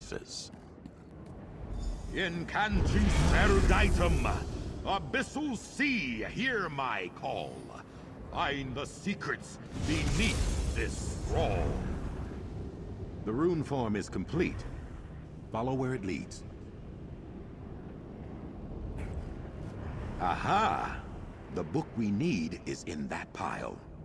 forces. Incantus eruditum, abyssal sea, hear my call. Find the secrets beneath this scroll. The rune form is complete. Follow where it leads. Aha! The book we need is in that pile.